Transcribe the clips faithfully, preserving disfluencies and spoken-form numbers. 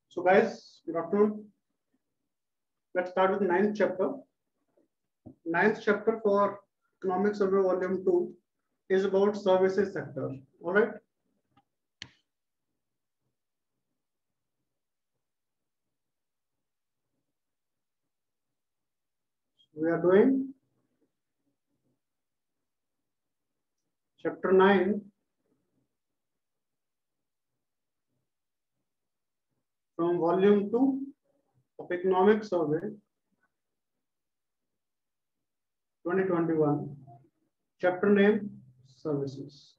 So guys, good afternoon. Let's start with ninth chapter. Ninth chapter for Economic Survey Volume two is about services sector. All right. We are doing chapter nine from volume two of Economic Survey twenty twenty-one. Chapter name services.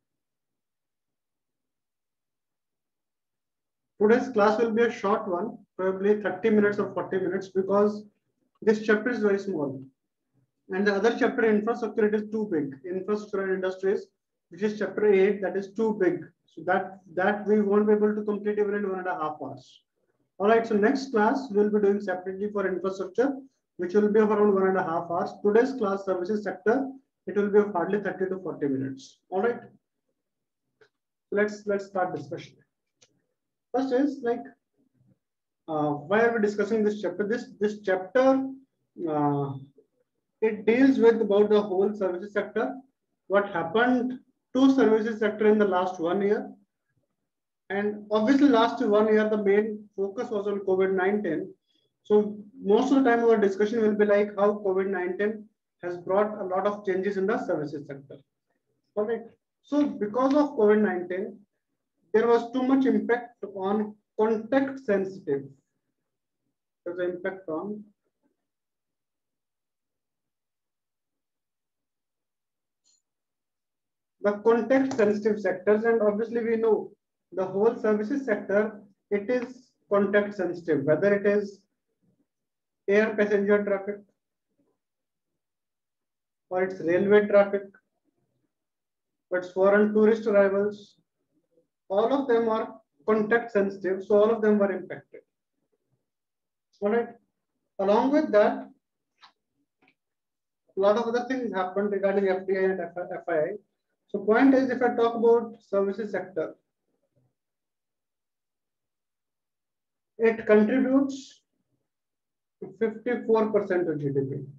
Today's class will be a short one, probably thirty minutes or forty minutes, because this chapter is very small. And the other chapter, infrastructure, it is too big. Infrastructure and industries, which is chapter eight, that is too big. So that, that we won't be able to complete even in one and a half hours. All right, so next class we'll be doing separately for infrastructure, which will be of around one and a half hours. Today's class, services sector, it will be of hardly thirty to forty minutes. All right. Let's let's start discussion. First is like, uh, why are we discussing this chapter? This this chapter, uh, it deals with about the whole services sector, what happened to services sector in the last one year. And obviously last one year, the main focus was on COVID nineteen. So most of the time our discussion will be like how COVID nineteen has brought a lot of changes in the services sector. All right. So because of COVID nineteen, there was too much impact on context sensitive. There's an impact on the context sensitive sectors, and obviously we know the whole services sector, it is context sensitive, whether it is air passenger traffic or it's railway traffic, but foreign tourist arrivals, all of them are context sensitive, so all of them were impacted. All right. Along with that, a lot of other things happened regarding F D I and F I I. So point is, if I talk about services sector, it contributes to fifty-four percent of G D P.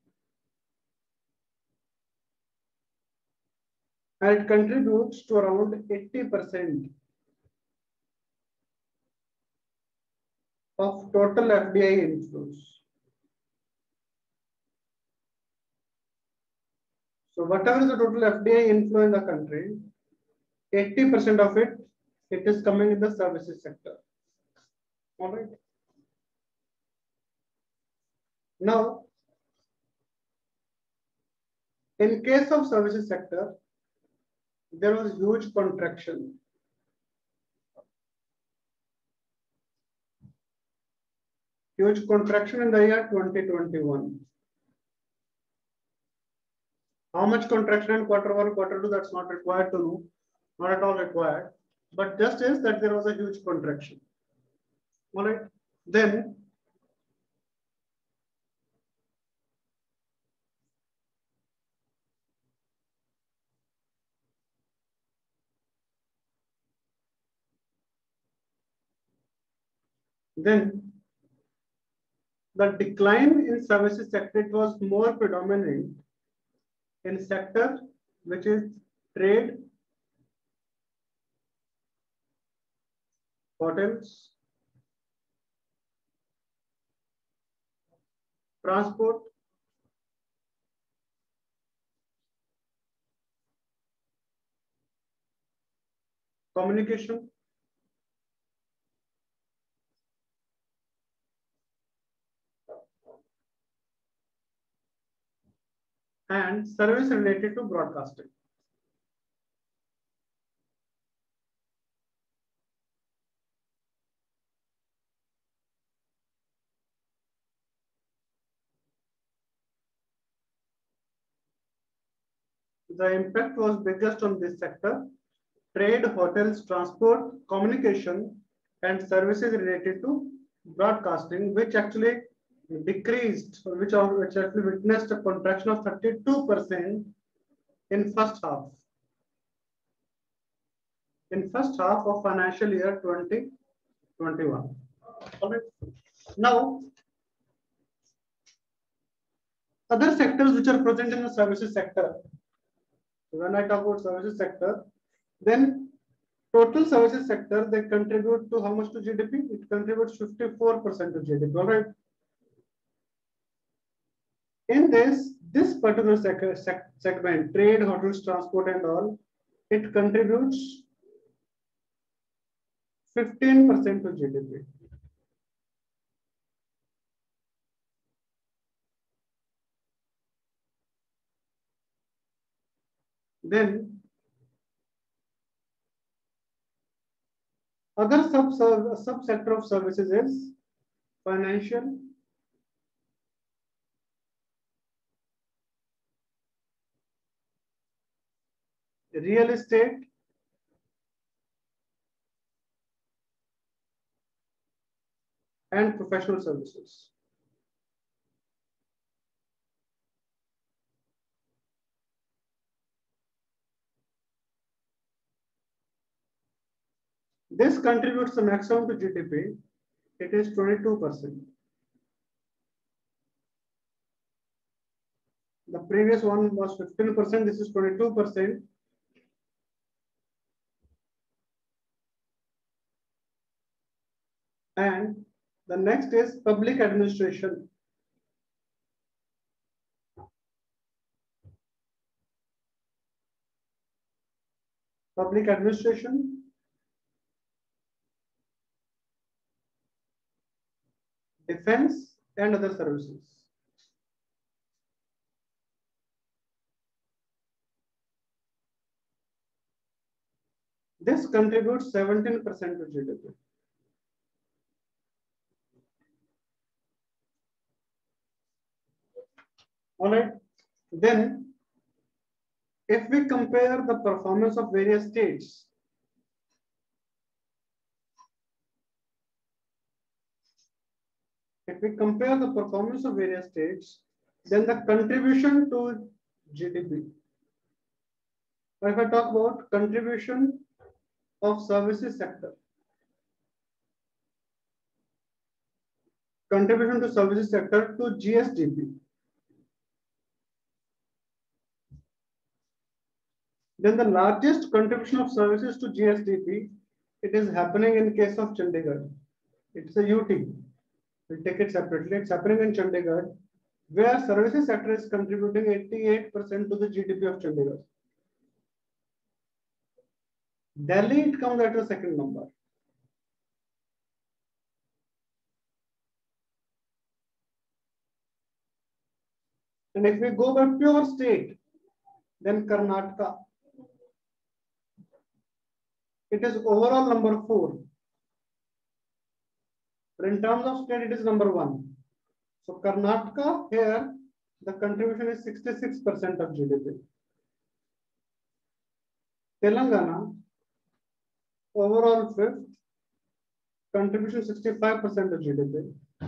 And it contributes to around eighty percent of total F D I inflows. So whatever is the total F D I inflow in the country, eighty percent of it, it is coming in the services sector. All right. Now, in case of services sector, there was huge contraction. Huge contraction in the year twenty twenty-one. How much contraction in quarter one, quarter two, that's not required to know, not at all required, but just is that there was a huge contraction. All right. Then, then the decline in services sector, it was more predominant in sector which is trade, hotels, transport, communication, and service related to broadcasting. The impact was biggest on this sector: trade, hotels, transport, communication, and services related to broadcasting, which actually decreased, which, are, which actually witnessed a contraction of thirty-two percent in first half. In first half of financial year twenty twenty-one. All right. Now, other sectors which are present in the services sector. So when I talk about services sector, then total services sector, they contribute to how much to G D P? It contributes fifty-four percent to G D P. All right. In this, this particular sec sec segment, trade, hotels, transport, and all, it contributes fifteen percent to G D P. Then, other sub subsector of services is financial, real estate, and professional services. This contributes the maximum to G D P. It is twenty-two percent. The previous one was fifteen percent. This is twenty-two percent. And the next is public administration. Public administration, defense, and other services. This contributes seventeen percent to G D P. All right. Then, if we compare the performance of various states, if we compare the performance of various states, then the contribution to G D P. Or if I talk about contribution of services sector, contribution to services sector to G S D P, then the largest contribution of services to G S D P, it is happening in case of Chandigarh. It's a U T. We'll take it separately. It's happening in Chandigarh, where services sector is contributing eighty-eight percent to the G D P of Chandigarh. Delhi, it comes at a second number. And if we go by pure state, then Karnataka, it is overall number four. But in terms of state, it is number one. So Karnataka here, the contribution is sixty-six percent of G D P. Telangana, overall fifth, contribution sixty-five percent of G D P.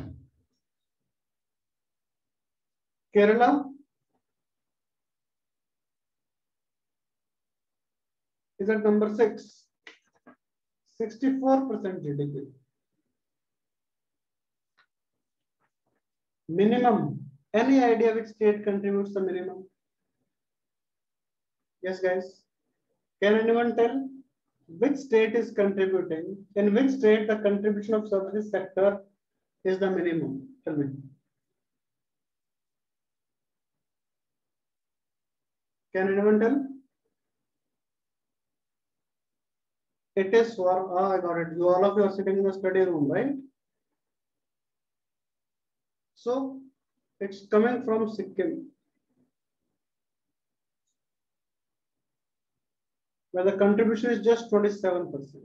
Kerala is at number six, sixty-four percent G D P. Minimum. Any idea which state contributes the minimum? Yes, guys. Can anyone tell which state is contributing? In which state the contribution of services sector is the minimum? Tell me. Can anyone tell? It is for, oh, I got it. You all of you are sitting in the study room, right? So it's coming from Sikkim, where the contribution is just twenty-seven percent.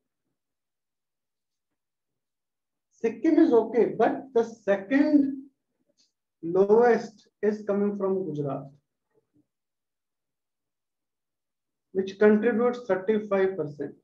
Sikkim is okay, but the second lowest is coming from Gujarat, which contributes thirty-five percent.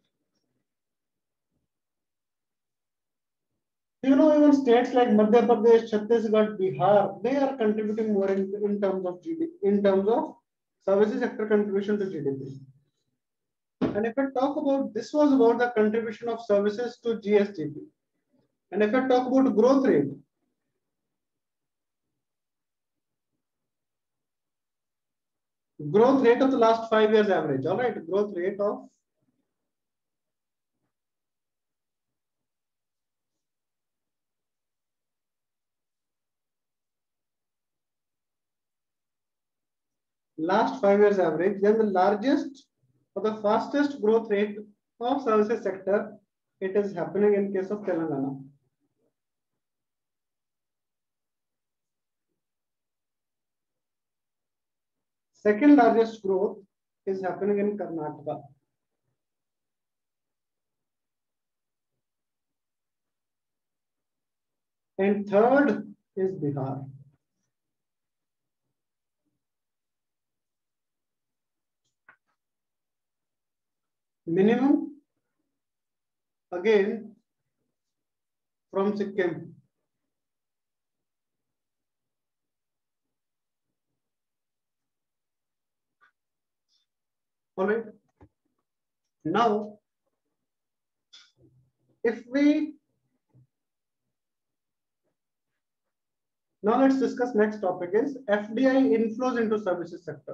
You know, even states like Madhya Pradesh, Chhattisgarh, Bihar, they are contributing more in, in terms of G D P, in terms of services sector contribution to G D P. And if I talk about, this was about the contribution of services to G S D P. And if I talk about growth rate, growth rate of the last five years average, all right, growth rate of last five years average, then the largest or the fastest growth rate of services sector, it is happening in case of Telangana. Second largest growth is happening in Karnataka. And third is Bihar. Minimum, again, from Sikkim. All right. Now, if we now let's discuss next topic is F D I inflows into services sector.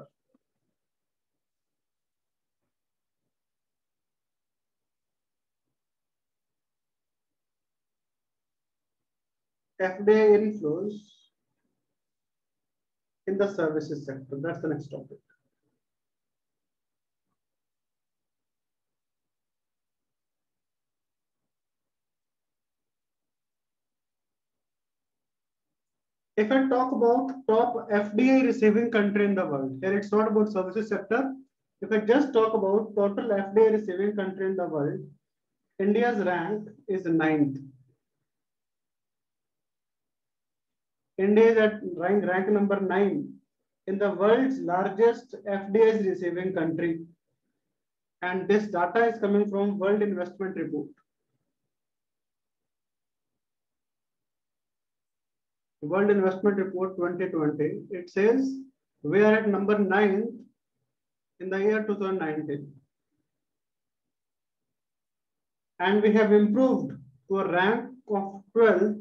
F D I inflows in the services sector. That's the next topic. If I talk about top F D I receiving country in the world, here it's not about services sector. If I just talk about total F D I receiving country in the world, India's rank is ninth. India is at rank, rank number nine in the world's largest F D Is receiving country. And this data is coming from World Investment Report. World Investment Report twenty twenty, it says we are at number nine in the year two thousand nineteen. And we have improved to a rank of twelfth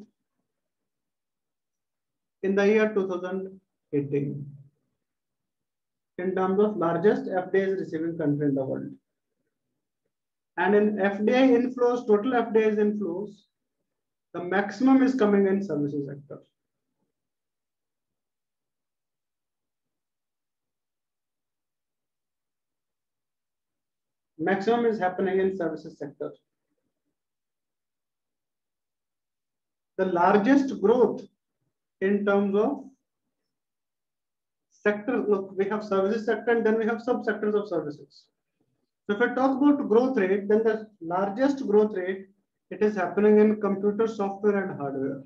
in the year two thousand eighteen in terms of largest F D Is receiving country in the world. And in F D I inflows, total F D Is inflows, the maximum is coming in services sector. Maximum is happening in services sector. The largest growth in terms of sector, look, we have services sector and then we have subsectors of services. So if I talk about growth rate, then the largest growth rate, it is happening in computer software and hardware.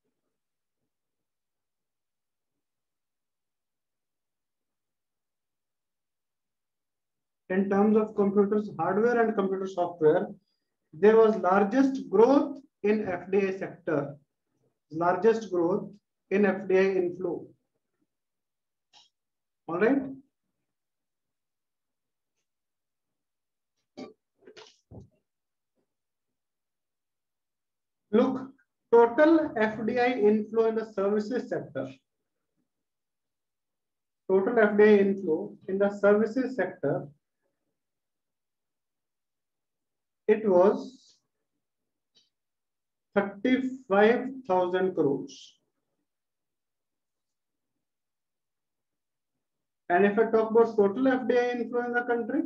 In terms of computers, hardware and computer software, there was largest growth in F D I sector, largest growth in F D I inflow. All right. Look, total F D I inflow in the services sector. Total F D I inflow in the services sector, it was thirty-five thousand crores. And if I talk about total F D I inflow in the country,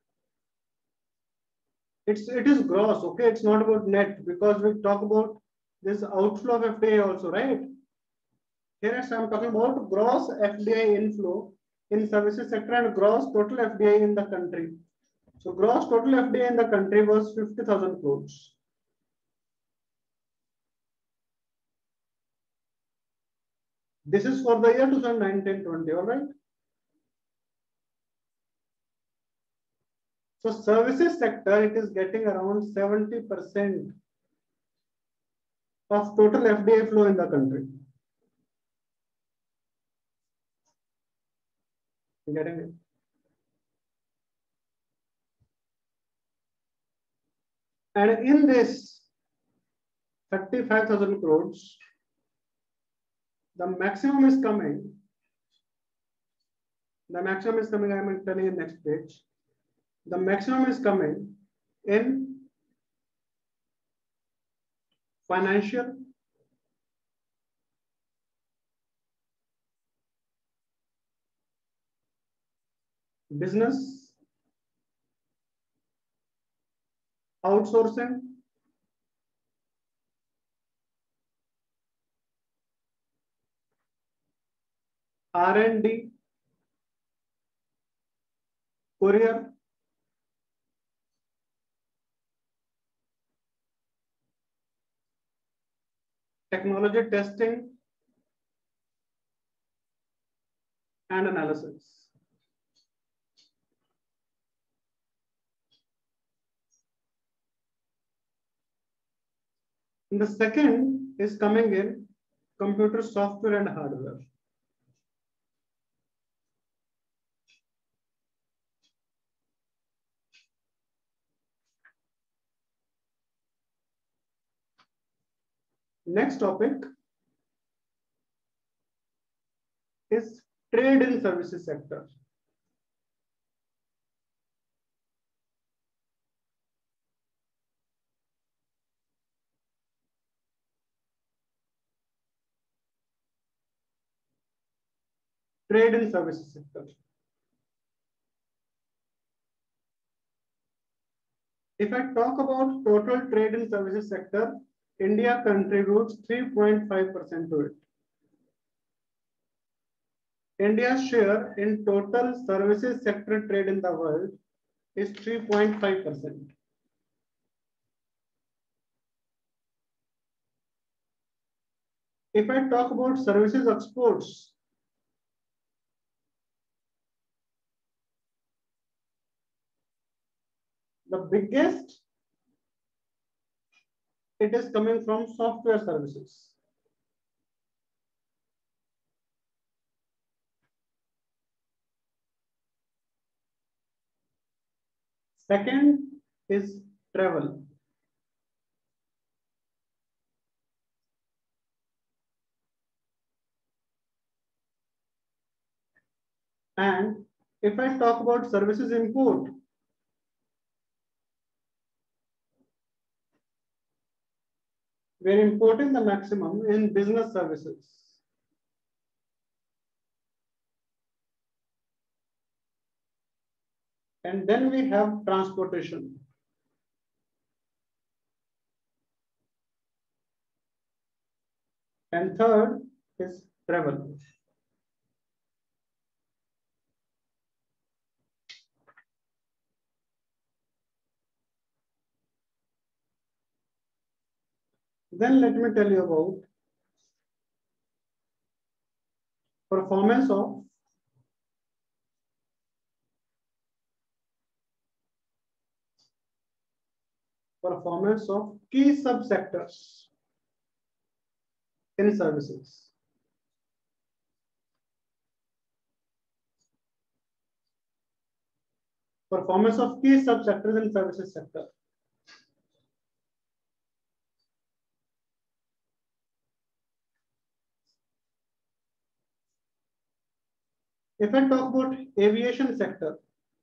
it's it is gross, okay? It's not about net because we talk about this outflow of F D I also, right? Here I'm talking about gross F D I inflow in services sector and gross total F D I in the country. So gross total F D I in the country was fifty thousand crores. This is for the year two thousand nineteen twenty, all right? So services sector, it is getting around seventy percent of total F D I flow in the country. Getting it? And in this, thirty-five thousand crores. The maximum is coming. The maximum is coming. I am telling you next page. The maximum is coming in financial, business, outsourcing, R and D, courier, technology testing, and analysis. And the second is coming in computer software and hardware. Next topic is trade and services sector. Trade and services sector. If I talk about total trade and services sector, India contributes three point five percent to it. India's share in total services sector trade in the world is three point five percent. If I talk about services exports, the biggest, it is coming from software services. Second is travel. And if I talk about services import, we're importing the maximum in business services. And then we have transportation. And third is travel. Then let me tell you about performance of performance of key subsectors in services. Performance of key subsectors in services sector. If I talk about aviation sector,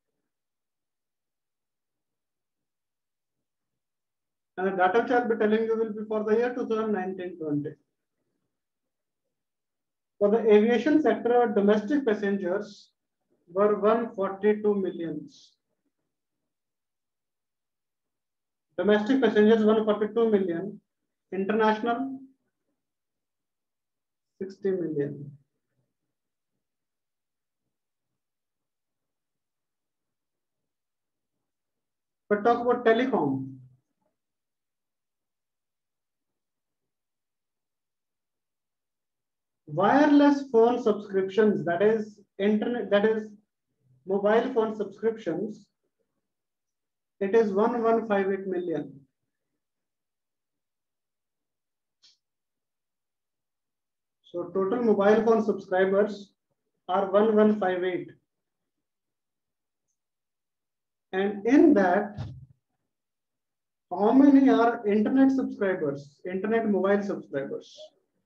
and the data which I'll be telling you will be for the year two thousand nineteen twenty. For the aviation sector, domestic passengers were one hundred forty-two million. Domestic passengers one hundred forty-two million, international sixty million. But talk about telecom. Wireless phone subscriptions, that is internet, that is mobile phone subscriptions, it is one thousand one hundred fifty-eight million. So total mobile phone subscribers are one thousand one hundred fifty-eight. And in that, How many are internet subscribers? Internet mobile subscribers.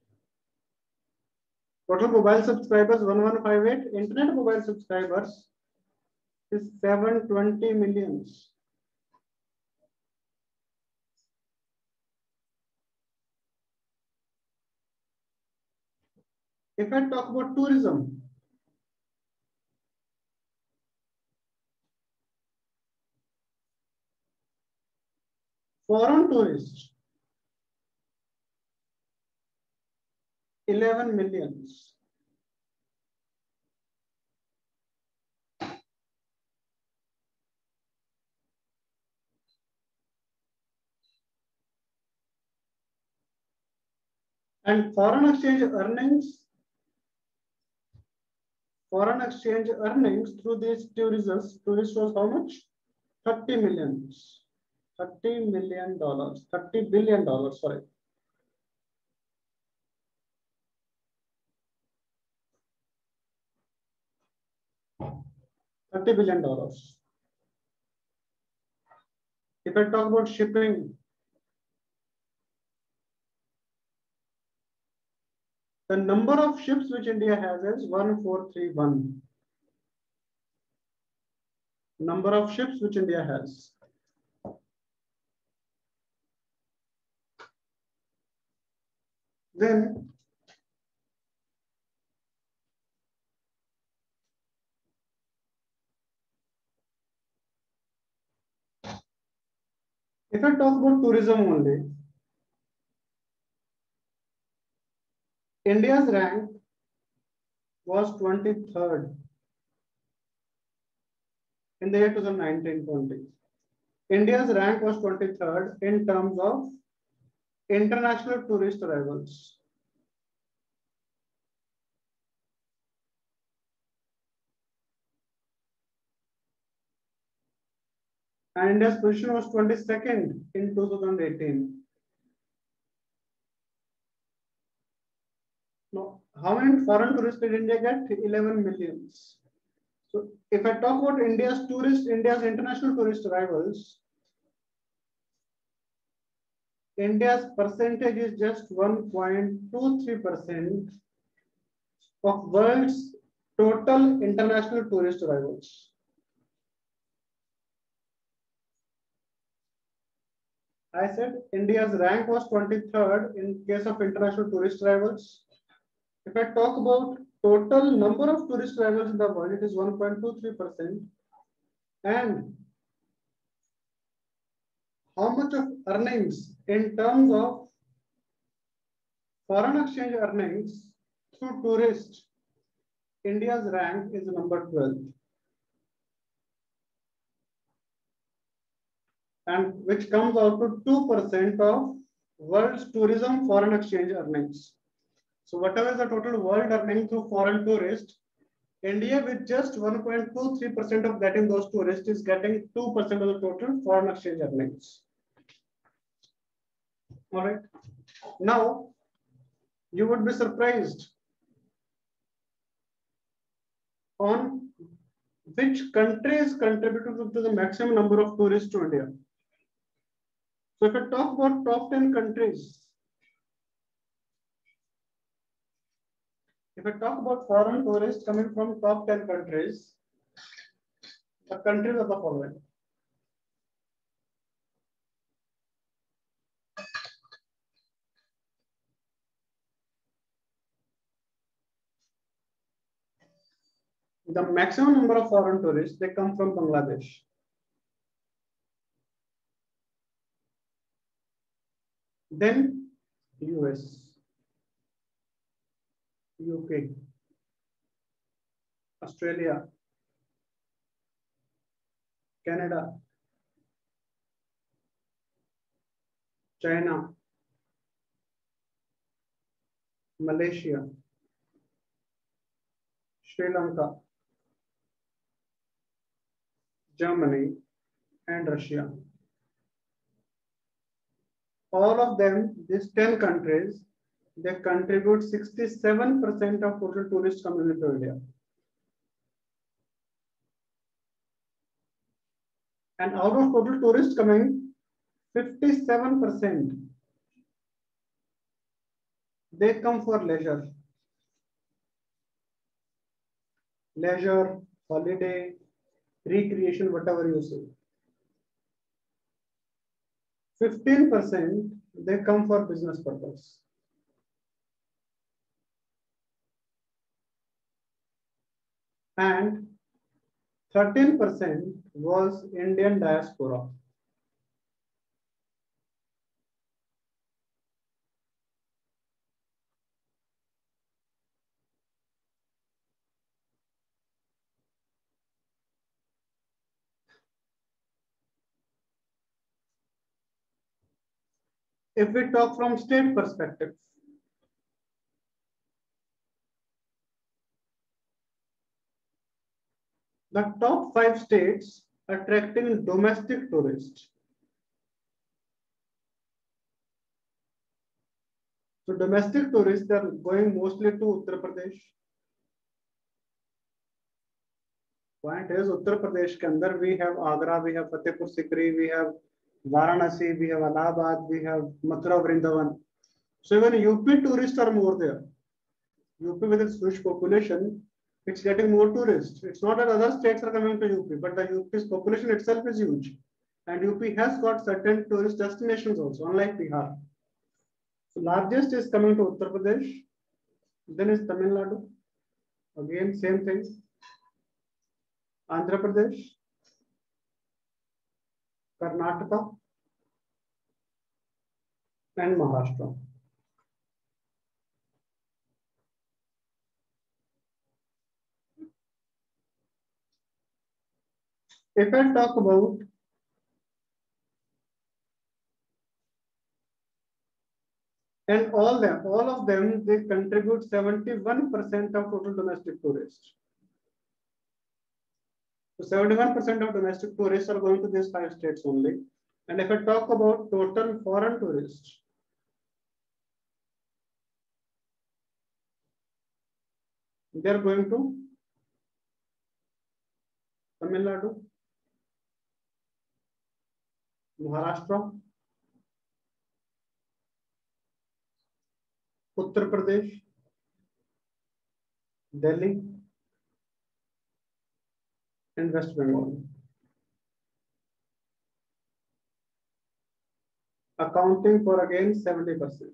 Total mobile subscribers one one five eight. Internet mobile subscribers is seven hundred twenty millions. If I talk about tourism, foreign tourists, eleven millions. And foreign exchange earnings, foreign exchange earnings through these tourists, tourists was how much? thirty millions. thirty million dollars, thirty billion dollars, sorry. thirty billion dollars. If I talk about shipping, the number of ships which India has is one four three one. Number of ships which India has. Then if I talk about tourism only, India's rank was twenty-third in the year two thousand nineteen twenty. India's rank was twenty-third in terms of international tourist arrivals. And India's position was twenty-second in two thousand eighteen. Now, how many foreign tourists did India get? eleven millions. So if I talk about India's tourist, India's international tourist arrivals, India's percentage is just one point two three percent of world's total international tourist arrivals. I said India's rank was twenty-third in case of international tourist arrivals. If I talk about total number of tourist arrivals in the world, it is one point two three percent. And how much of earnings in terms of foreign exchange earnings through tourists, India's rank is number twelve. And which comes out to two percent of world's tourism foreign exchange earnings. So whatever is the total world earning through foreign tourists, India with just one point two three percent of getting those tourists is getting two percent of the total foreign exchange earnings. All right. Now, you would be surprised on which countries contributed to the maximum number of tourists to India. So if I talk about top ten countries, if I talk about foreign tourists coming from top ten countries, the countries are the following. The maximum number of foreign tourists, they come from Bangladesh. Then U S, U K, Australia, Canada, China, Malaysia, Sri Lanka, Germany, and Russia. All of them, these ten countries, they contribute sixty-seven percent of total tourists coming into India. And out of total tourists coming, fifty-seven percent they come for leisure. Leisure, holiday, recreation, whatever you say. fifteen percent they come for business purpose. And thirteen percent was Indian diaspora. If we talk from state perspective, the top five states attracting domestic tourists. So domestic tourists are going mostly to Uttar Pradesh. Point is, Uttar Pradesh ke andar we have Agra, we have Fatehpur Sikri, we have Varanasi, we have Allahabad, we have Mathura, Vrindavan. So even U P tourists are more there. U P with its huge population, it's getting more tourists. It's not that other states are coming to U P, but the U P's population itself is huge. And U P has got certain tourist destinations also, unlike Bihar. So largest is coming to Uttar Pradesh, then is Tamil Nadu. Again, same thing. Andhra Pradesh, Karnataka, and Maharashtra. If I talk about and all them, all of them, they contribute seventy-one percent of total domestic tourists. So seventy-one percent of domestic tourists are going to these five states only. And if I talk about total foreign tourists, they are going to Tamil Nadu, Maharashtra, Uttar Pradesh, Delhi, and West Bengal, accounting for again seventy percent.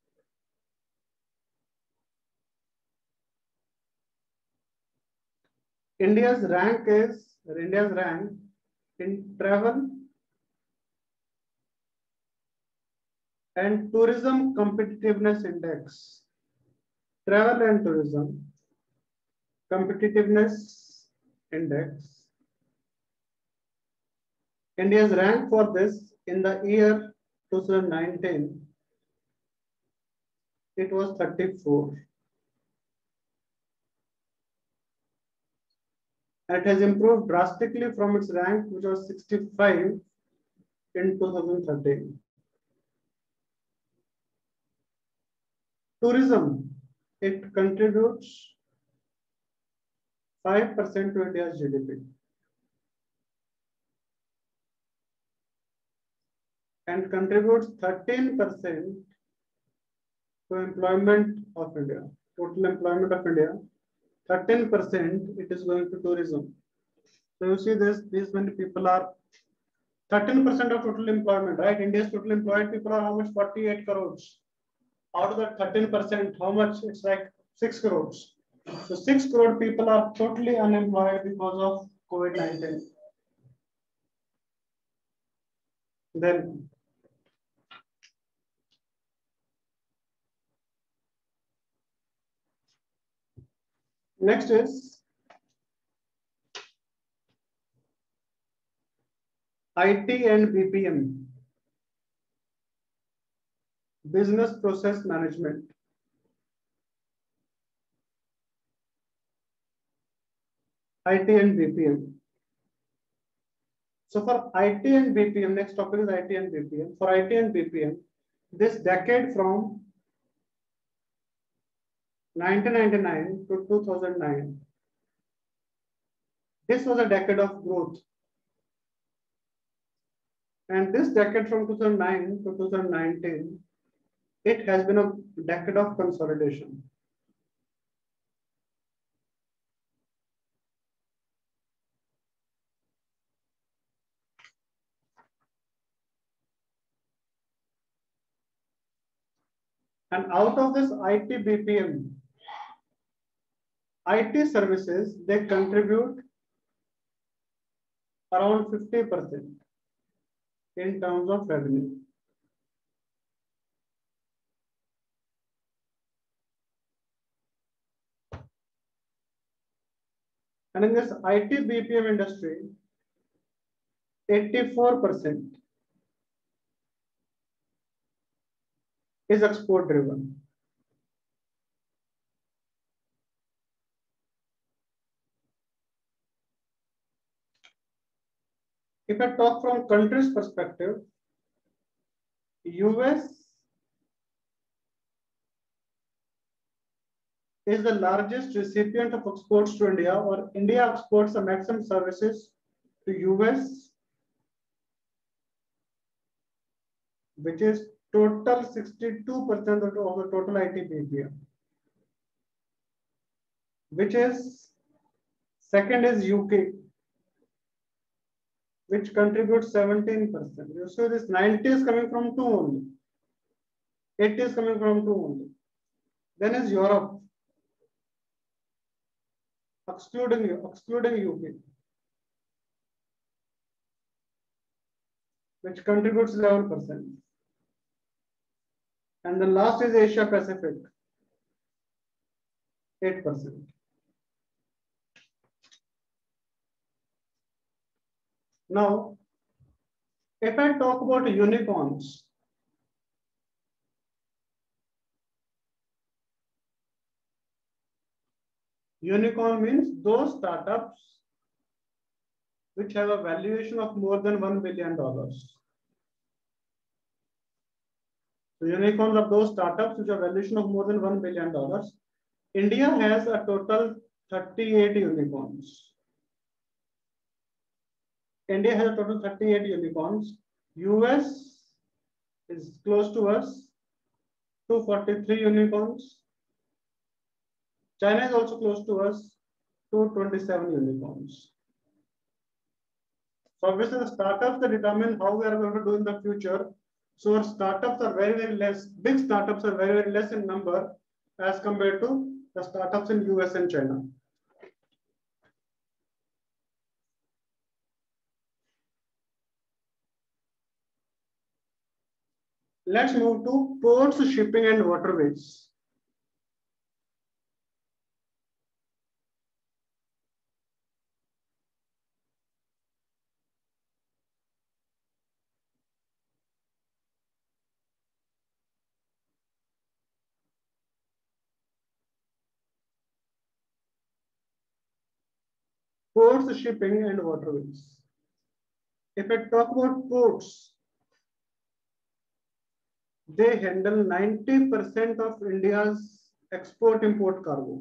India's rank is India's rank in travel and tourism competitiveness index. Travel and tourism competitiveness index. India's rank for this in the year twenty nineteen, it was thirty-four. And it has improved drastically from its rank, which was sixty-five in two thousand thirteen. Tourism, it contributes five percent to India's G D P. And contributes thirteen percent to employment of India. Total employment of India, thirteen percent it is going to tourism. So you see this, these many people are thirteen percent of total employment, right? India's total employed people are how much? forty-eight crores. Out of that thirteen percent, how much? It's like six crores. So six crore people are totally unemployed because of COVID nineteen. Then next is I T and B P M, business process management. I T and B P M. So for I T and B P M, next topic is I T and B P M. For I T and B P M, this decade from nineteen ninety-nine to two thousand nine, this was a decade of growth. And this decade from two thousand nine to two thousand nineteen, it has been a decade of consolidation. And out of this I T B P M, I T services, they contribute around fifty percent in terms of revenue. And in this I T B P M industry, eighty-four percent is export driven. If I talk from country's perspective, U S is the largest recipient of exports to India, or India exports the maximum services to U S, which is total sixty-two percent of the total I T B P M, which is second is U K, which contributes seventeen percent. You see this ninety is coming from two only. eighty is coming from two only. Then is Europe, excluding, excluding U K, which contributes eleven percent. And the last is Asia Pacific, eight percent. Now, if I talk about unicorns, unicorn means those startups which have a valuation of more than one billion dollars. So unicorns are those startups which have a valuation of more than one billion dollars. India has a total thirty-eight unicorns. India has a total thirty-eight unicorns. U S is close to us, two hundred forty-three unicorns. China is also close to us, two hundred twenty-seven unicorns. So obviously the startups that determine how we are going to do in the future. So our startups are very, very less. Big startups are very, very less in number as compared to the startups in U S and China. Let's move to ports, shipping, and waterways. Ports, shipping, and waterways. If I talk about ports, they handle ninety percent of India's export-import cargo.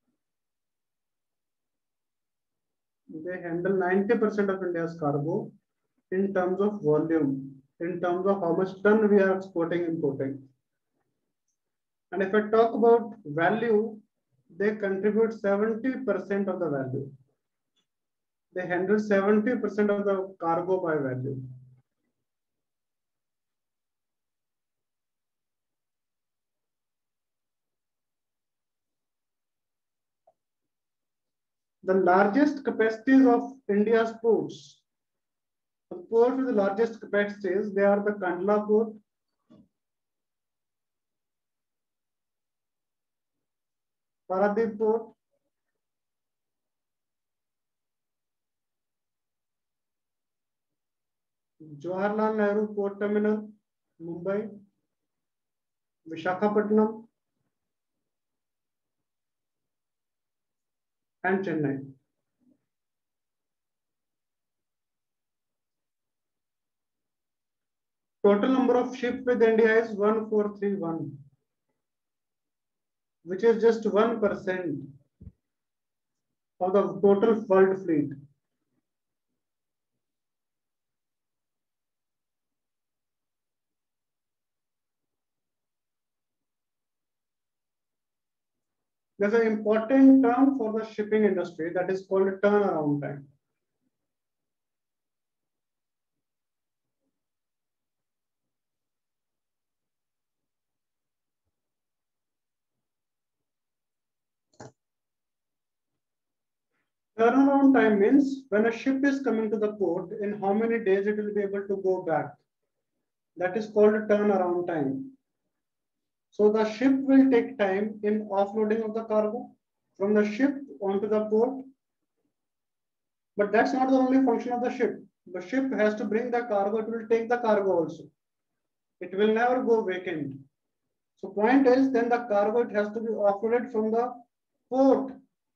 They handle ninety percent of India's cargo in terms of volume, in terms of how much ton we are exporting, importing. And if I talk about value, they contribute seventy percent of the value. They handle seventy percent of the cargo by value. The largest capacities of India's ports, the ports with the largest capacities, they are the Kandla port, Paradip port, Jawaharlal Nehru Port Terminal, Mumbai, Visakhapatnam, and Chennai. Total number of ships with India is one four three one, which is just one percent of the total world fleet. There's an important term for the shipping industry that is called turnaround time. Turnaround time means when a ship is coming to the port, in how many days it will be able to go back. That is called turnaround time. So the ship will take time in offloading of the cargo from the ship onto the port. But that's not the only function of the ship. The ship has to bring the cargo, it will take the cargo also. It will never go vacant. So point is, then the cargo, it has to be offloaded from the port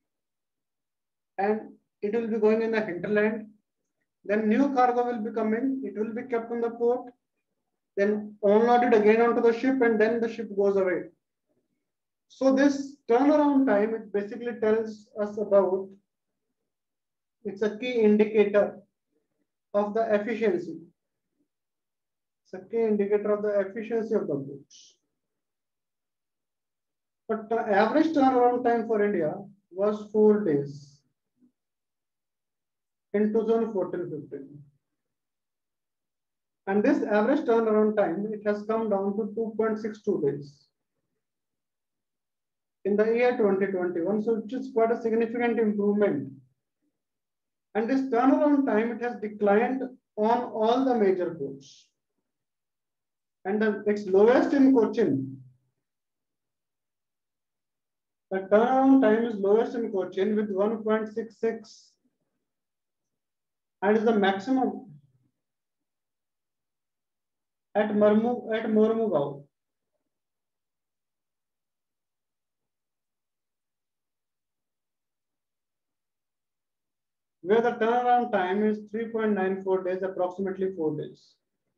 and it will be going in the hinterland. Then new cargo will be coming, it will be kept on the port, then unloaded again onto the ship, and then the ship goes away. So this turnaround time, it basically tells us about, it's a key indicator of the efficiency. It's a key indicator of the efficiency of the goods. But the average turnaround time for India was four days in two thousand fourteen fifteen. And this average turnaround time, it has come down to two point six two days in the year twenty twenty-one. So it is quite a significant improvement. And this turnaround time, it has declined on all the major ports. And the, its lowest in Cochin. The turnaround time is lowest in Cochin with one point six six. And is the maximum at Marmu at Mormugao. Where the turnaround time is three point nine four days, approximately four days.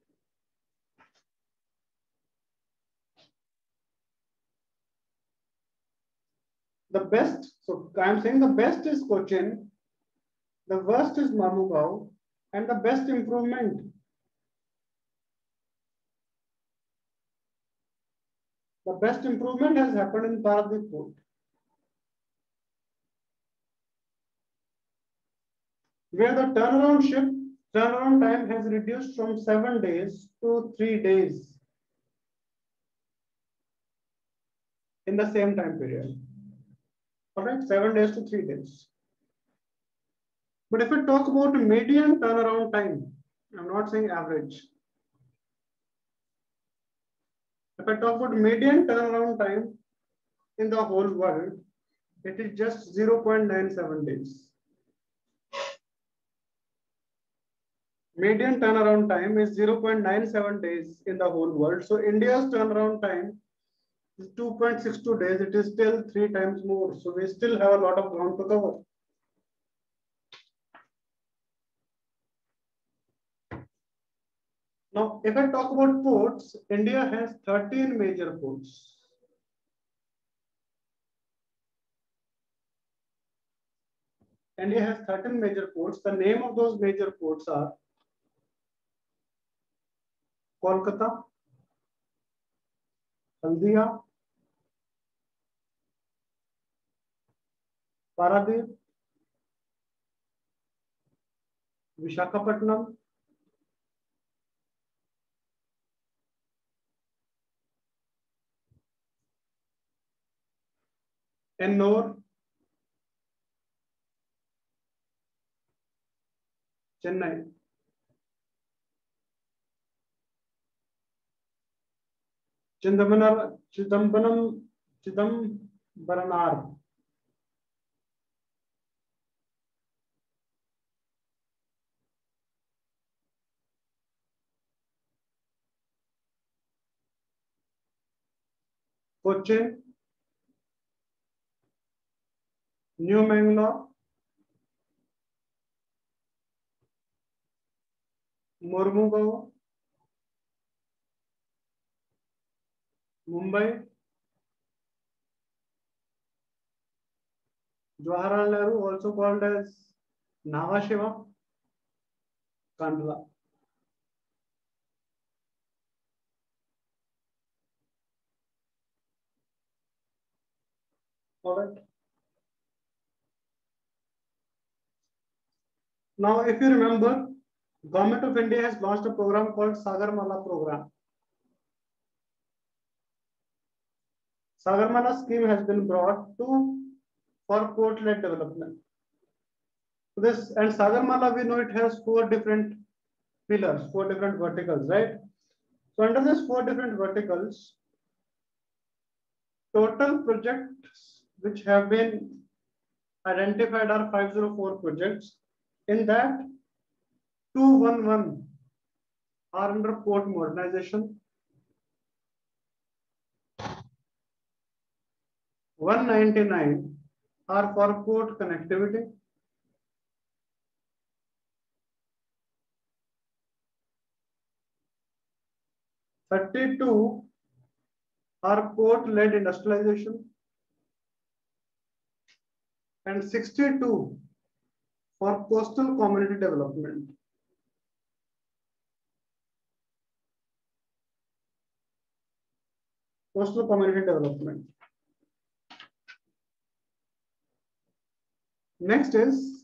The best, so I'm saying the best is Cochin, the worst is Mormugao, and the best improvement. The best improvement has happened in Paradip Port, where the turnaround ship turnaround time has reduced from seven days to three days in the same time period. All right, seven days to three days. But if we talk about median turnaround time, I'm not saying average. If I talk about median turnaround time in the whole world, it is just zero point nine seven days. Median turnaround time is zero point nine seven days in the whole world. So India's turnaround time is two point six two days. It is still three times more. So we still have a lot of ground to cover. Now, if I talk about ports, India has thirteen major ports. India has thirteen major ports. The name of those major ports are Kolkata, Haldia, Paradip, Visakhapatnam, Ennore, Chennai. Chidambaram, Chidambaram, Chidambaranar. Cochin, New Mangalore, Mormugao, Mumbai, Jawaharlal Nehru, also called as Nhava Sheva, Kandla. All right. Now, if you remember, Government of India has launched a program called Sagarmala program. Sagarmala scheme has been brought to for port-led development. This and Sagarmala, we know it has four different pillars, four different verticals, right? So under these four different verticals, total projects which have been identified are five oh four projects. In that, two eleven are under port modernization, one ninety-nine are for port connectivity, thirty-two are port-led industrialization, and sixty-two for coastal community development. Coastal community development. Next is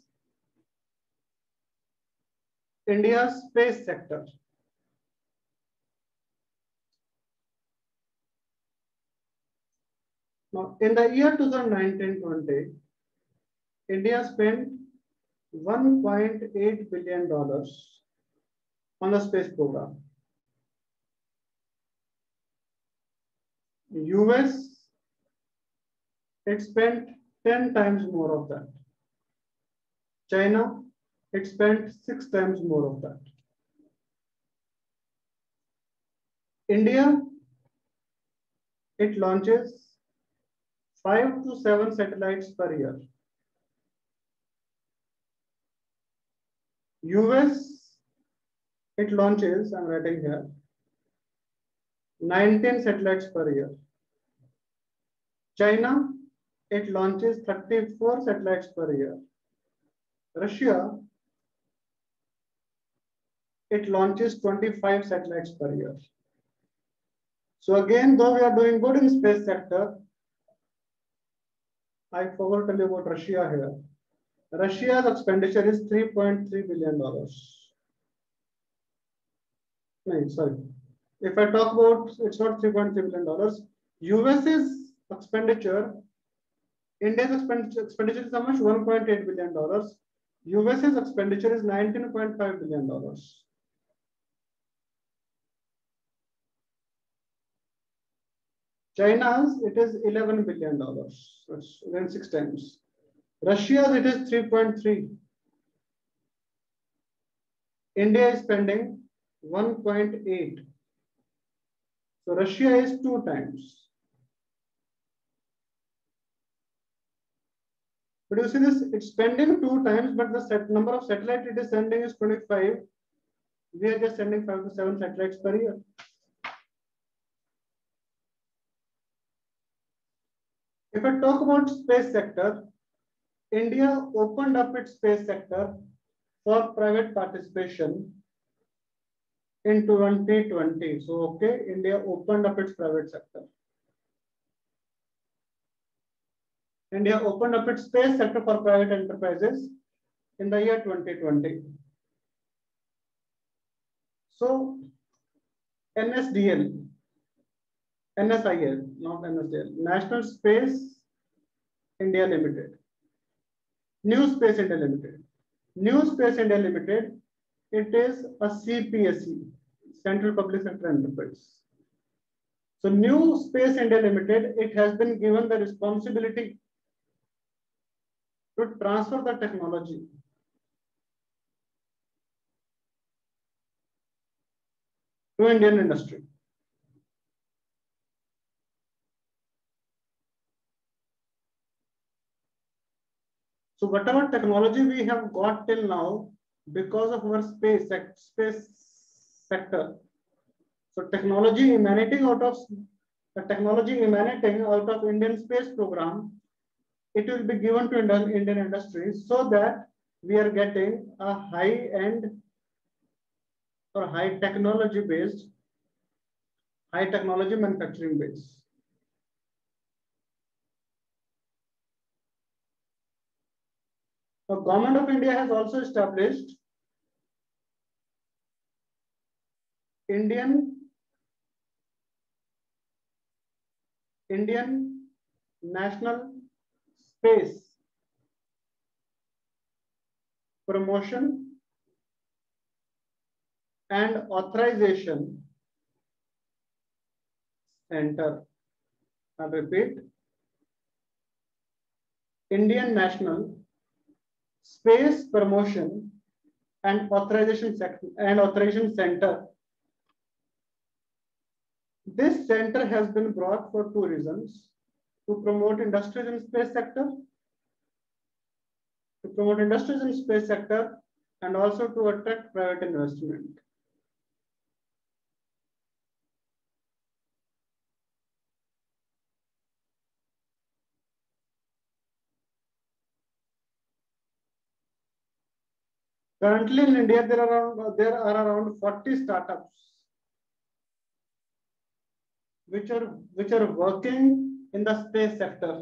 India's space sector. Now, in the year twenty nineteen twenty, India spent one point eight billion dollars on the space program. U S, it spent ten times more of that. China, it spent six times more of that. India, it launches five to seven satellites per year. U S, it launches, I'm writing here, nineteen satellites per year. China, it launches thirty-four satellites per year. Russia, it launches twenty-five satellites per year. So again, though we are doing good in space sector, I forgot to tell you about Russia here. Russia's expenditure is three point three billion dollars. No, sorry. If I talk about, it's not three point three billion dollars. US's expenditure, India's expenditure, expenditure is how much? one point eight billion dollars. US's expenditure is nineteen point five billion dollars. China's, it is eleven billion dollars. That's again six times. Russia's, it is three point three. India is spending one point eight. So Russia is two times. But you see this, it's spending two times, but the set number of satellites it is sending is twenty-five. We are just sending five to seven satellites per year. If I talk about space sector, India opened up its space sector for private participation in twenty twenty. So, okay, India opened up its private sector. India opened up its space sector for private enterprises in the year twenty twenty. So, N S D L, N S I L, not N S D L, National Space India Limited, New Space India Limited. New Space India Limited, it is a C P S E, Central Public Sector Enterprise. So, New Space India Limited, it has been given the responsibility to transfer the technology to Indian industry. So whatever technology we have got till now, because of our space, space sector, so technology emanating out of the technology emanating out of Indian space program, it will be given to Indian industries so that we are getting a high end or high technology based, high technology manufacturing base. The government of India has also established Indian Indian National Space Promotion and Authorization Center. I repeat, Indian National Space Promotion and Authorization and Authorization Center. This center has been brought for two reasons: to promote industries in space sector, to promote industries in space sector, and also to attract private investment. Currently in India, there are around, there are around forty startups which are which are working in the space sector.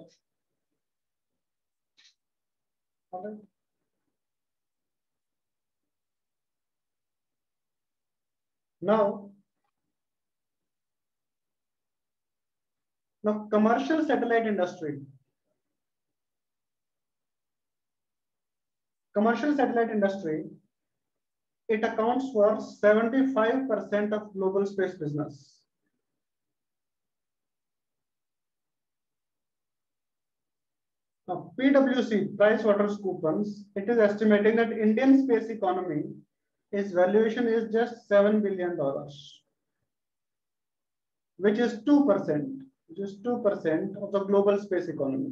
Okay. Now, now commercial satellite industry. Commercial satellite industry, it accounts for seventy-five percent of global space business. Now, PwC, PricewaterhouseCoopers, it is estimating that Indian space economy, its valuation is just seven billion dollars, which is two percent, which is two percent of the global space economy.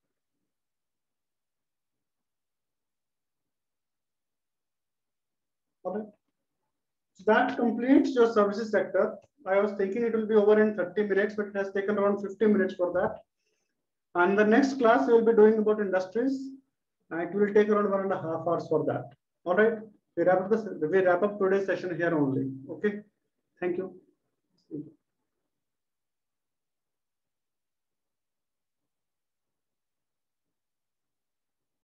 Okay. So that completes your services sector. I was thinking it will be over in thirty minutes, but it has taken around fifty minutes for that. And the next class we will be doing about industries. And it will take around one and a half hours for that. All right. We wrap up, this, we wrap up today's session here only. Okay. Thank you.